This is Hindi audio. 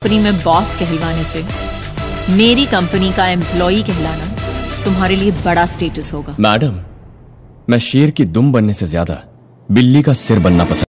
कंपनी में बॉस कहलवाने से मेरी कंपनी का एम्प्लॉई कहलाना तुम्हारे लिए बड़ा स्टेटस होगा। मैडम, मैं शेर की दुम बनने से ज्यादा बिल्ली का सिर बनना पसंद